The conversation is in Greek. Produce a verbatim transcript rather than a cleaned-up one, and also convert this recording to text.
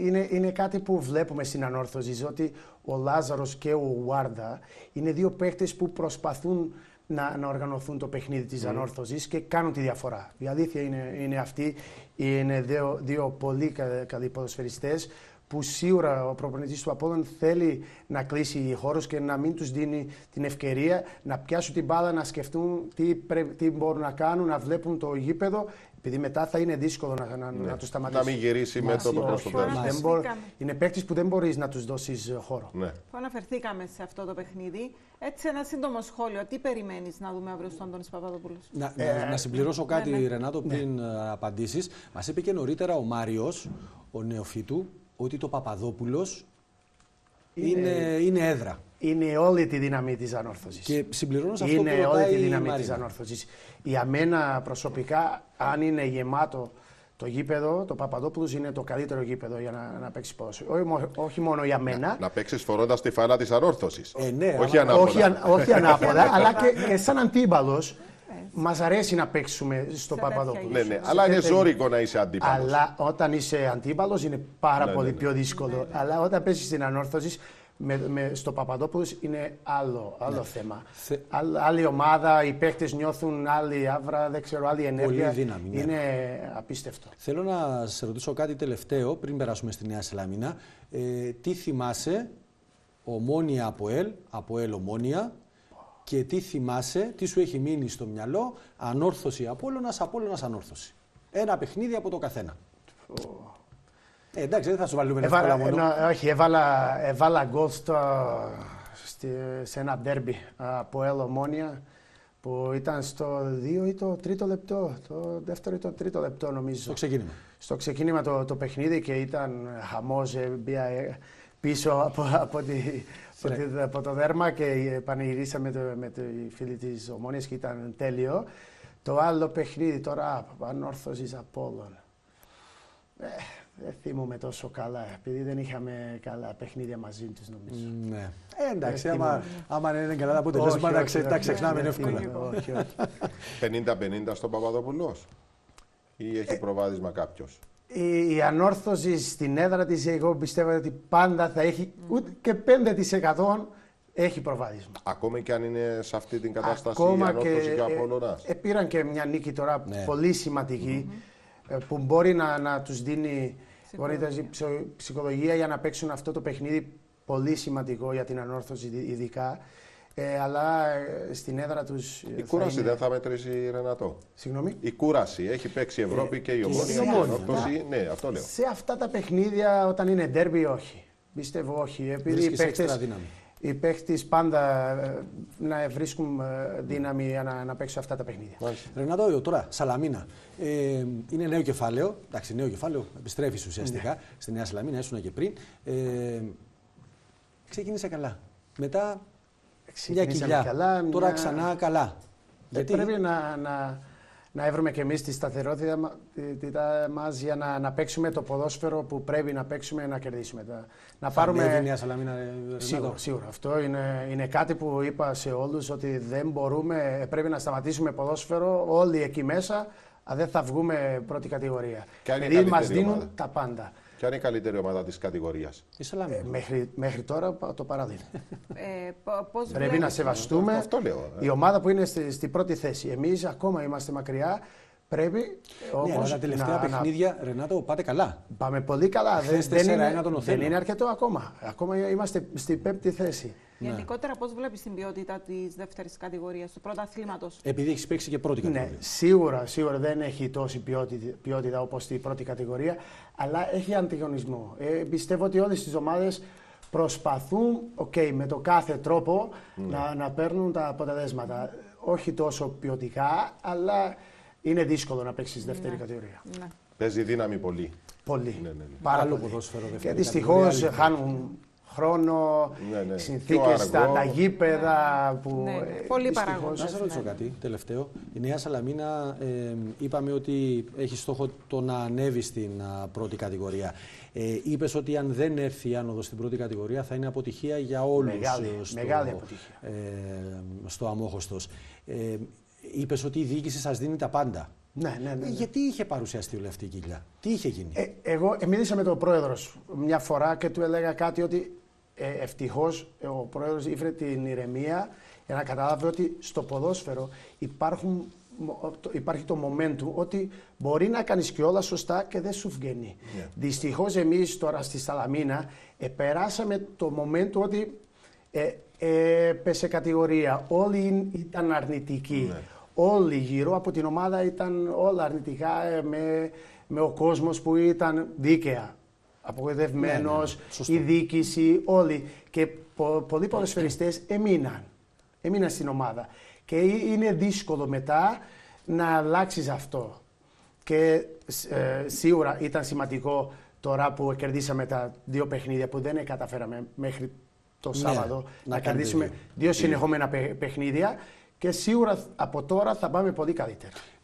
είναι, είναι κάτι που βλέπουμε στην Ανόρθωση, ότι ο Λάζαρος και ο Ουάρντα είναι δύο παίκτες που προσπαθούν να, να οργανωθούν το παιχνίδι της mm. Ανόρθωσης και κάνουν τη διαφορά. Η αλήθεια είναι, είναι αυτή, είναι δύο, δύο πολύ καλοί ποδοσφαιριστές που σίγουρα ο προπονητής του Απόλλων θέλει να κλείσει χώρους και να μην τους δίνει την ευκαιρία να πιάσουν την μπάλα, να σκεφτούν τι, πρέ, τι μπορούν να κάνουν, να βλέπουν το γήπεδο, επειδή μετά θα είναι δύσκολο να, να, ναι. να τους σταματήσει. Να μην γυρίσει με το προς το τέλος. Είναι παίκτες που δεν μπορείς να τους δώσεις χώρο. Ναι. Αναφερθήκαμε σε αυτό το παιχνίδι. Έτσι, ένα σύντομο σχόλιο. Τι περιμένεις να δούμε αύριο στον Αντώνης Παπαδόπουλος? Να, ε, να συμπληρώσω κάτι, ναι, ναι. Ρενάτο, πριν ναι. απαντήσεις. Μας είπε και νωρίτερα ο Μάριος, ο νεοφύτου, ότι το Παπαδόπουλος είναι, είναι, είναι έδρα. Είναι όλη τη δύναμη της Ανόρθωσης. Και συμπληρώνω σε αυτό είναι που ρωτάει όλη τη η δύναμη Μαρίνα. της Ανόρθωσης. Για μένα προσωπικά, αν είναι γεμάτο το γήπεδο, το Παπαδόπουλος είναι το καλύτερο γήπεδο για να, να παίξει ποδόσφαιρο. Όχι, όχι μόνο για μένα. Να, να παίξεις φορώντας τη φάλα της Ανόρθωσης. Ε, ναι, όχι αλλά... ανάποδα. Όχι, αν, όχι ανάποδα, αλλά και, και σαν αντίπαλος. Μας αρέσει να παίξουμε στο Παπαδόπουλο. Ναι, ναι, αλλά είναι ζώρικο να είσαι αντίπαλος. Αλλά όταν είσαι αντίπαλος είναι πάρα ναι, πολύ ναι, ναι. πιο δύσκολο. Ναι, ναι. Αλλά όταν παίζεις στην Ανόρθωση, με, με, στο Παπαδόπουλο είναι άλλο, άλλο ναι. θέμα. Θε... Άλλη, άλλη ομάδα, οι παίκτες νιώθουν άλλη άβρα, δεν ξέρω, άλλη ενέργεια. Δύναμη, ναι. Είναι απίστευτο. Θέλω να σε ρωτήσω κάτι τελευταίο πριν περάσουμε στη Νέα Σαλαμίνα. Ε, τι θυμάσαι Ομόνοια Αποέλ, Αποέλ Ομόνοια, και τι θυμάσαι, τι σου έχει μείνει στο μυαλό, Ανόρθωση Απόλλωνας, Απόλλωνας Ανόρθωση. Ένα παιχνίδι από το καθένα. Oh. Ε, εντάξει, δεν θα σου βάλουμε εύκολα μόνο. Ε, όχι, έβαλα, έβαλα γκολ σε ένα ντέρμπι Αποέλ Ομόνοια που ήταν στο δύο ή το τρίτο λεπτό, το δεύτερο ή το τρίτο λεπτό νομίζω. Στο ξεκίνημα. Στο ξεκίνημα το, το παιχνίδι και ήταν χαμός, μπήκα πίσω από, από τη... από το δέρμα και πανηγυρίσαμε με, με τη φίλη της Ομόνοιας και ήταν τέλειο. Το άλλο παιχνίδι τώρα, Ανόρθωσης Απόλλων. Ε, δεν θυμούμαι τόσο καλά, επειδή δεν είχαμε καλά παιχνίδια μαζί τους νομίζω. Ναι. Ε, εντάξει, άμα, άμα είναι καλά τα αποτελέσματα, τα ξεχνάμε εύκολα. πενήντα πενήντα στον Παπαδόπουλος ή έχει προβάδισμα κάποιος? Η, η Ανόρθωση στην έδρα της, εγώ πιστεύω ότι πάντα θα έχει mm. ούτε και πέντε τοις εκατό έχει προβάδισμα. Ακόμα και αν είναι σε αυτή την κατάσταση η Ανόρθωση και ο Απόλλωνας. Ε, ε, πήραν και μια νίκη τώρα ναι. πολύ σημαντική mm-hmm. ε, που μπορεί να, να τους δίνει ψυχολογία. ψυχολογία για να παίξουν αυτό το παιχνίδι πολύ σημαντικό για την Ανόρθωση ειδικά. Ε, αλλά ε, στην έδρα τους. Η κούραση είναι... δεν θα μετρήσει, Ρενατό. Συγγνώμη. Η κούραση έχει παίξει η Ευρώπη ναι. και η Ομόνοια. Ναι, αυτό λέω. Σε αυτά τα παιχνίδια, όταν είναι ντέρμπι, όχι. Πιστεύω όχι. Επειδή οι παίκτες, οι παίκτες πάντα ε, να βρίσκουν ε, δύναμη για να, να παίξουν αυτά τα παιχνίδια. Ρενατό, τώρα, Σαλαμίνα. Ε, είναι νέο κεφάλαιο. Εντάξει, νέο κεφάλαιο. Επιστρέφει ουσιαστικά ναι. στη Νέα Σαλαμίνα, ήσουν και πριν. Ε, ξεκίνησε καλά. Μετά. Μια κοιλιά. Καλά, τώρα μια... ξανά καλά. Γιατί πρέπει να, να, να έβρουμε και εμείς τη σταθερότητα μας για να, να παίξουμε το ποδόσφαιρο που πρέπει να παίξουμε να κερδίσουμε. Να θα πάρουμε... η Νέα Σαλαμίνα, σίγουρα, σίγουρα. Αυτό είναι, είναι κάτι που είπα σε όλους ότι δεν μπορούμε, πρέπει να σταματήσουμε ποδόσφαιρο όλοι εκεί μέσα, αν δεν θα βγούμε πρώτη κατηγορία. Δηλαδή μας δίνουν ομάδα. Τα πάντα. Ποια είναι η καλύτερη ομάδα της κατηγορίας? Η Σαλαμίνα. Ε, μέχρι, μέχρι τώρα το παραδείγμα. Ε, πώς Πρέπει βλέπεις... να σεβαστούμε αυτό, αυτό λέω, η ομάδα που είναι στη, στη πρώτη θέση. Εμείς ακόμα είμαστε μακριά. Πρέπει όμως. Ναι, αλλά τα τελευταία να, παιχνίδια, να... Ρενάτο, πάτε καλά. Πάμε πολύ καλά. Δεν, δεν, είναι, δεν είναι αρκετό ακόμα. Ακόμα είμαστε στην πέμπτη θέση. Γενικότερα, πώς βλέπεις την ποιότητα της δεύτερης κατηγορίας, του πρωταθλήματος? Επειδή έχεις παίξει και πρώτη κατηγορία. Ναι, σίγουρα, σίγουρα δεν έχει τόση ποιότητα, ποιότητα όπως η πρώτη κατηγορία, αλλά έχει αντιγωνισμό. Ε, πιστεύω ότι όλες τις ομάδες προσπαθούν, okay, με το κάθε τρόπο ναι. να, να παίρνουν τα αποτελέσματα. Όχι τόσο ποιοτικά, αλλά είναι δύσκολο να παίξεις δεύτερη ναι. κατηγορία. Ναι. Παίζει δύναμη πολύ. Πολύ. Ναι, ναι, ναι. Πάρα Άλλο πολύ. ποδόσφαιρο, και δυστυχώς χάνουν χρόνο, ναι, ναι. συνθήκες, στα τα γήπεδα ναι. που... Ναι, πολύ παράγοντες. Να σε ρωτήσω κάτι τελευταίο. Η Νέα Σαλαμίνα ε, είπαμε ότι έχει στόχο το να ανέβει στην α, πρώτη κατηγορία. Ε, είπες ότι αν δεν έρθει η άνοδος στην πρώτη κατηγορία θα είναι αποτυχία για όλους. Μεγάλη, στο, μεγάλη αποτυχία. Ε, στο Αμόχωστος. Ε, είπες ότι η διοίκηση σας δίνει τα πάντα. Ναι, ναι, ναι, ναι. Γιατί είχε παρουσιαστεί όλη αυτή η κοιλιά, τι είχε γίνει? Ε, εγώ μίλησα με τον πρόεδρο μια φορά και του έλεγα κάτι ότι ε, ευτυχώς ο πρόεδρος ήφερε την ηρεμία για να καταλάβει ότι στο ποδόσφαιρο υπάρχουν, υπάρχει το momentum ότι μπορεί να κάνεις και όλα σωστά και δεν σου βγαίνει. Yeah. Δυστυχώς εμείς τώρα στη Σαλαμίνα ε, περάσαμε το momentum ότι ε, ε, πέσε κατηγορία, όλοι ήταν αρνητικοί. Yeah. Όλοι γύρω από την ομάδα ήταν όλα αρνητικά, ε, με, με ο κόσμος που ήταν δίκαια. Απογοητευμένος, ναι, ναι, η διοίκηση, όλοι. Και πο, πολλοί ποδοσφαιριστές έμειναν. Έμειναν στην ομάδα. Και είναι δύσκολο μετά να αλλάξεις αυτό. Και ε, σίγουρα ήταν σημαντικό τώρα που κερδίσαμε τα δύο παιχνίδια που δεν καταφέραμε μέχρι το Σάββατο ναι, να, να κερδίσουμε δύο, δύο συνεχόμενα παιχνίδια. Και σίγουρα από τώρα θα πάμε πολύ καλύτερα.